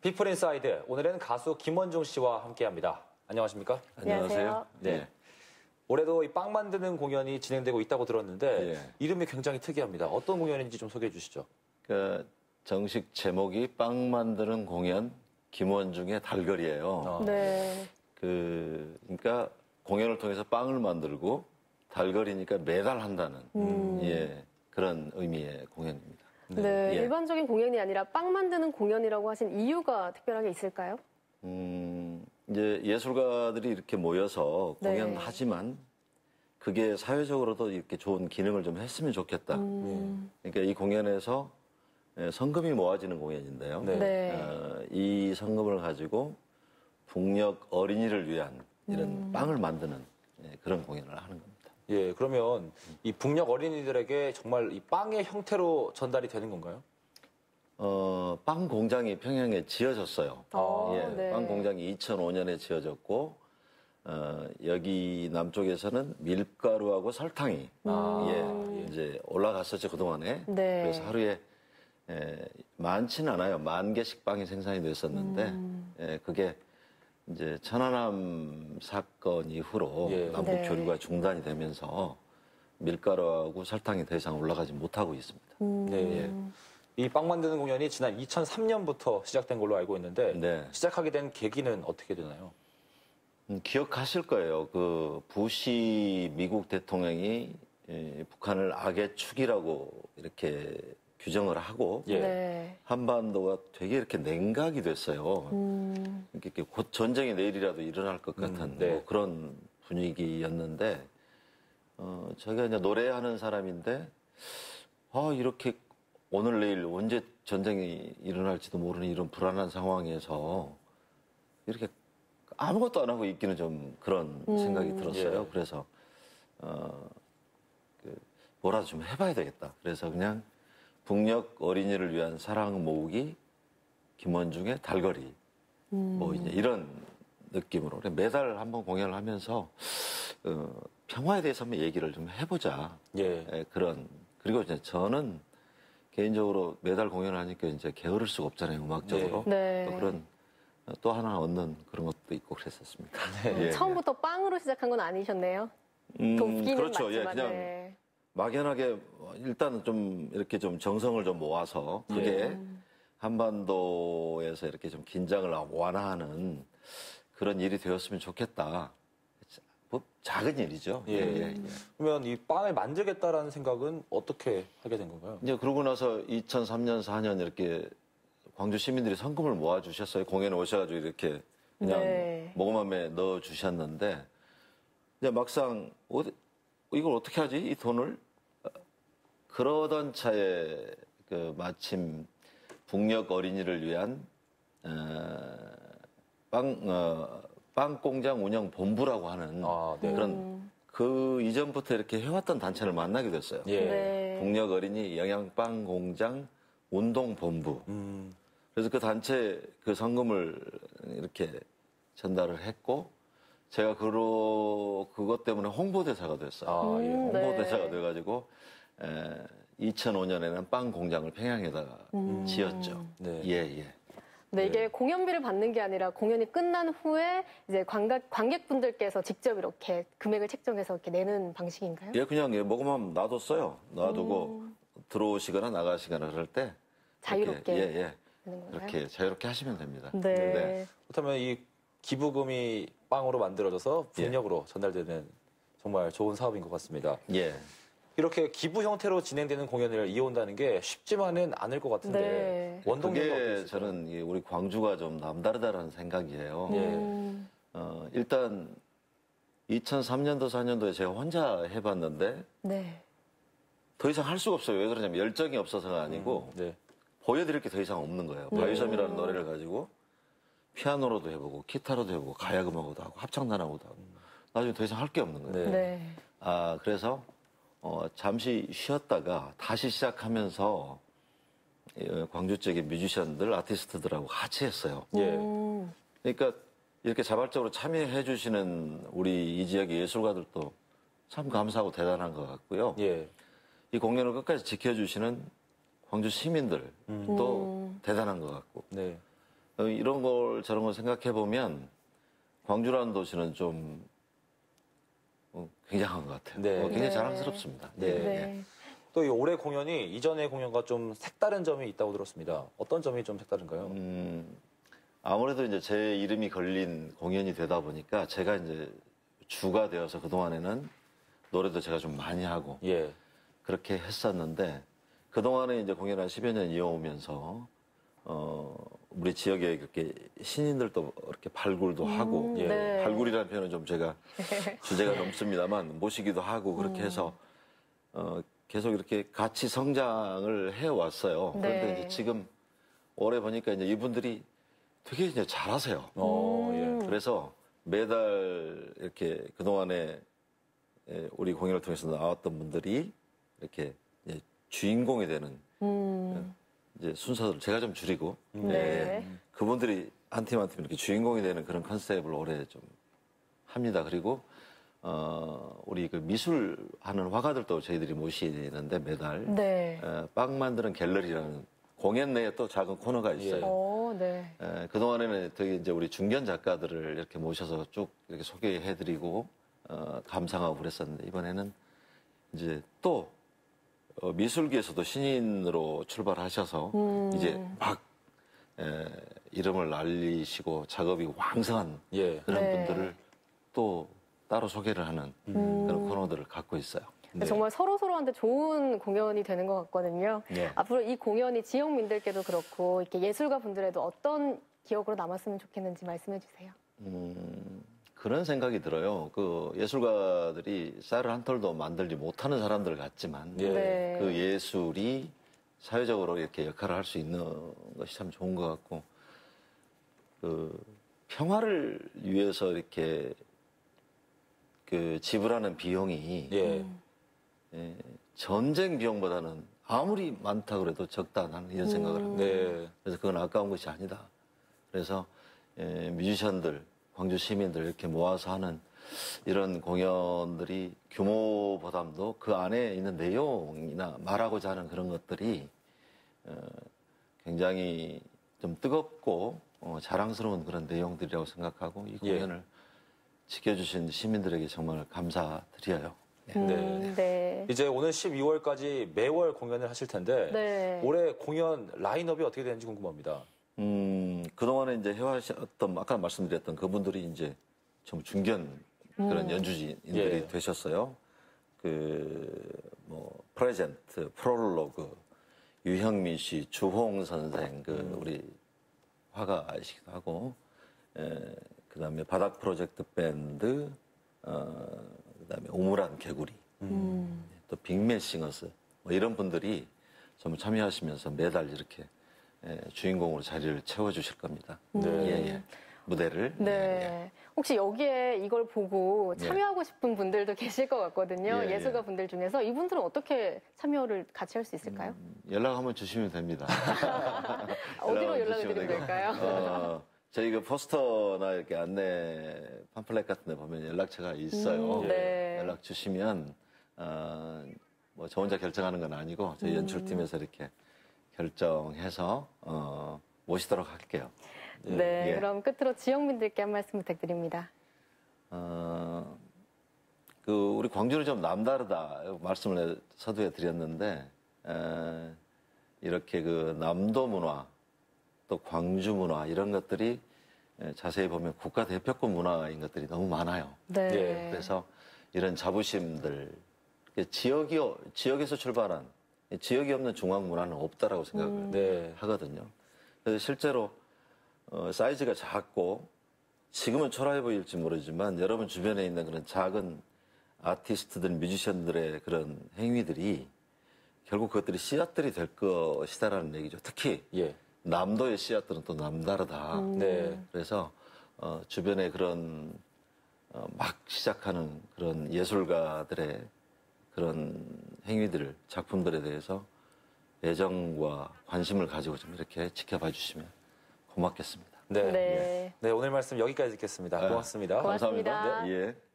피플 인사이드, 오늘은 가수 김원중 씨와 함께합니다. 안녕하십니까? 안녕하세요. 네. 올해도 이 빵 만드는 공연이 진행되고 있다고 들었는데 이름이 굉장히 특이합니다. 어떤 공연인지 좀 소개해 주시죠. 그 정식 제목이 빵 만드는 공연 김원중의 달거리예요. 네. 그러니까 공연을 통해서 빵을 만들고 달거리니까 매달 한다는 그런 의미의 공연입니다. 네. 일반적인 공연이 아니라 빵 만드는 공연이라고 하신 이유가 특별하게 있을까요? 이제 예술가들이 이렇게 모여서 네. 공연하지만 그게 사회적으로도 이렇게 좋은 기능을 좀 했으면 좋겠다. 그러니까 이 공연에서 성금이 모아지는 공연인데요. 네. 이 성금을 가지고 북녘 어린이를 위한 이런 빵을 만드는 그런 공연을 하는 겁니다. 예, 그러면 이 북녘 어린이들에게 정말 이 빵의 형태로 전달이 되는 건가요? 빵 공장이 평양에 지어졌어요. 네. 빵 공장이 2005년에 지어졌고, 여기 남쪽에서는 밀가루하고 설탕이, 이제 올라갔었죠, 그동안에. 네. 그래서 하루에, 많지는 않아요. 10,000개씩 빵이 생산이 됐었는데, 그게 이제 천안함 사건 이후로 남북 교류가 중단이 되면서 밀가루하고 설탕이 더 이상 올라가지 못하고 있습니다. 이 빵 만드는 공연이 지난 2003년부터 시작된 걸로 알고 있는데 시작하게 된 계기는 어떻게 되나요? 기억하실 거예요. 그 부시 미국 대통령이 북한을 악의 축이라고 이렇게 규정을 하고 한반도가 되게 이렇게 냉각이 됐어요. 이렇게 곧 전쟁이 내일이라도 일어날 것 같은 뭐 그런 분위기였는데 제가 이제 노래하는 사람인데 이렇게 오늘 내일 언제 전쟁이 일어날지도 모르는 이런 불안한 상황에서 이렇게 아무것도 안 하고 있기는 좀 그런 생각이 들었어요. 그래서 뭐라도 좀 해봐야 되겠다. 그래서 그냥 북녘 어린이를 위한 사랑 모으기 김원중의 달거리 뭐 이제 이런 느낌으로 매달 한번 공연을 하면서 평화에 대해서 한번 얘기를 좀 해보자. 그런 그리고 이제 저는 개인적으로 매달 공연을 하니까 이제 게으를 수가 없잖아요, 음악적으로. 또 그런 또 하나 얻는 그런 것도 있고 그랬었습니다. 처음부터 빵으로 시작한 건 아니셨네요. 돕기는 그렇죠. 맞지만. 그냥 막연하게 일단은 좀 이렇게 좀 정성을 좀 모아서 그게 한반도에서 이렇게 좀 긴장을 완화하는 그런 일이 되었으면 좋겠다. 뭐 작은 일이죠. 그러면 이 빵을 만들겠다라는 생각은 어떻게 하게 된 건가요? 이제 그러고 나서 2003년, 4년 이렇게 광주 시민들이 성금을 모아주셨어요. 공연에 오셔가지고 이렇게 그냥 모금함에 넣어주셨는데 이제 막상 이걸 어떻게 하지? 이 돈을? 그러던 차에 마침 북녘 어린이를 위한 빵 공장 운영 본부라고 하는 그런 그 이전부터 이렇게 해왔던 단체를 만나게 됐어요. 북녘 어린이 영양빵 공장 운동 본부. 그래서 그 단체 그 성금을 이렇게 전달을 했고 제가 그것 때문에 홍보대사가 됐어요. 홍보대사가 돼가지고 2005년에는 빵 공장을 평양에다가 지었죠. 이게 공연비를 받는 게 아니라 공연이 끝난 후에 이제 관객분들께서 직접 이렇게 금액을 책정해서 이렇게 내는 방식인가요? 그냥 모금함 놔뒀어요. 놔두고 들어오시거나 나가시거나 그럴 때 자유롭게 이렇게 자유롭게 하시면 됩니다. 그렇다면 이 기부금이 빵으로 만들어져서 북녘으로 전달되는 정말 좋은 사업인 것 같습니다. 이렇게 기부 형태로 진행되는 공연을 이어온다는 게 쉽지만은 않을 것 같은데 원동력이 그게 저는 우리 광주가 좀 남다르다라는 생각이에요. 일단 2003년도 4년도에 제가 혼자 해봤는데 더 이상 할 수가 없어요. 왜 그러냐면 열정이 없어서가 아니고 보여드릴 게 더 이상 없는 거예요. 바위섬이라는 노래를 가지고 피아노로도 해보고 기타로도 해보고 가야금하고도 하고 합창단하고도 하고 나중에 더 이상 할 게 없는 거예요. 그래서 잠시 쉬었다가 다시 시작하면서 광주 쪽의 뮤지션들, 아티스트들하고 같이 했어요. 그러니까 이렇게 자발적으로 참여해 주시는 우리 이 지역의 예술가들도 참 감사하고 대단한 것 같고요. 이 공연을 끝까지 지켜주시는 광주 시민들도 대단한 것 같고 이런 걸 저런 걸 생각해 보면 광주라는 도시는 좀 굉장한 것 같아요. 네. 굉장히 네. 자랑스럽습니다. 네. 네. 또 이 올해 공연이 이전의 공연과 좀 색다른 점이 있다고 들었습니다. 어떤 점이 좀 색다른가요? 아무래도 이제 제 이름이 걸린 공연이 되다 보니까 제가 이제 주가 되어서 그동안에는 노래도 제가 좀 많이 하고 예. 그렇게 했었는데 그동안에 이제 공연 한 10여 년 이어오면서 우리 지역에 그렇게 신인들도 이렇게 발굴도 하고 예. 네. 발굴이라는 표현은 좀 제가 주제가 넘습니다만 모시기도 하고 그렇게 해서 계속 이렇게 같이 성장을 해왔어요. 그런데 네. 이제 지금 올해 보니까 이제 이분들이 되게 이제 잘하세요. 예. 그래서 매달 이렇게 그동안에 우리 공연을 통해서 나왔던 분들이 이렇게 이제 주인공이 되는 이제 순서를 제가 좀 줄이고 네. 그분들이 한 팀 한 팀 이렇게 주인공이 되는 그런 컨셉을 올해 좀 합니다. 그리고 우리 그 미술하는 화가들도 저희들이 모시는데 매달 네. 빵 만드는 갤러리라는 공연 내에 또 작은 코너가 있어요. 오, 네. 그동안에는 되게 이제 우리 중견 작가들을 이렇게 모셔서 쭉 이렇게 소개해드리고 감상하고 그랬었는데 이번에는 이제 또 미술계에서도 신인으로 출발하셔서 이제 막 이름을 알리시고 작업이 왕성한 예. 그런 네. 분들을 또 따로 소개를 하는 그런 코너들을 갖고 있어요. 네. 정말 서로서로한테 좋은 공연이 되는 것 같거든요. 네. 앞으로 이 공연이 지역민들께도 그렇고 이렇게 예술가 분들에도 어떤 기억으로 남았으면 좋겠는지 말씀해 주세요. 그런 생각이 들어요. 그 예술가들이 쌀을 한 톨도 만들지 못하는 사람들 같지만 예. 네. 그 예술이 사회적으로 이렇게 역할을 할 수 있는 것이 참 좋은 것 같고 그 평화를 위해서 이렇게 그 지불하는 비용이 예. 전쟁 비용보다는 아무리 많다 그래도 적다 나는 이런 생각을 합니다. 네. 그래서 그건 아까운 것이 아니다. 그래서 뮤지션들, 광주 시민들 이렇게 모아서 하는 이런 공연들이 규모보다도 그 안에 있는 내용이나 말하고자 하는 그런 것들이 굉장히 좀 뜨겁고 자랑스러운 그런 내용들이라고 생각하고 이 공연을 지켜주신 시민들에게 정말 감사드려요. 네. 네. 이제 오늘 12월까지 매월 공연을 하실 텐데 네. 올해 공연 라인업이 어떻게 되는지 궁금합니다. 그동안에 이제 해왔던 아까 말씀드렸던 그분들이 이제 좀 중견 그런 연주진들이 예. 되셨어요. 뭐 프레젠트, 프롤로그, 유형민 씨, 주홍 선생, 우리 화가이시기도 하고, 그다음에 바닥 프로젝트 밴드, 그다음에 오무란 개구리, 또 빅맨 싱어스 뭐 이런 분들이 전부 참여하시면서 매달 이렇게 주인공으로 자리를 채워주실 겁니다. 예. 무대를. 네. 혹시 여기에 이걸 보고 참여하고 싶은 분들도 계실 것 같거든요. 예, 예술가 분들 중에서 이분들은 어떻게 참여를 같이 할 수 있을까요? 연락 한번 주시면 됩니다. 어디로 연락을 주시면 드리면 되고. 될까요? 저희 그 포스터나 이렇게 안내 팜플렛 같은 데 보면 연락처가 있어요. 네. 연락 주시면 뭐 저 혼자 결정하는 건 아니고 저희 연출팀에서 이렇게 결정해서 모시도록 할게요. 네. 예. 그럼 끝으로 지역민들께 한 말씀 부탁드립니다. 우리 광주는 좀 남다르다 말씀을 서두에 드렸는데 이렇게 그 남도 문화 또 광주 문화 이런 것들이 자세히 보면 국가 대표급 문화인 것들이 너무 많아요. 네. 그래서 이런 자부심들 지역에서 출발한 지역이 없는 중앙 문화는 없다라고 생각을 하거든요. 그래서 실제로 사이즈가 작고 지금은 초라해 보일지 모르지만 여러분 주변에 있는 그런 작은 아티스트들, 뮤지션들의 그런 행위들이 결국 그것들이 씨앗들이 될 것이다라는 얘기죠. 특히 남도의 씨앗들은 또 남다르다. 그래서 주변에 그런 막 시작하는 그런 예술가들의 그런 행위들, 작품들에 대해서 애정과 관심을 가지고 좀 이렇게 지켜봐 주시면 고맙겠습니다. 네. 오늘 말씀 여기까지 듣겠습니다. 고맙습니다. 고맙습니다. 감사합니다. 네, 예.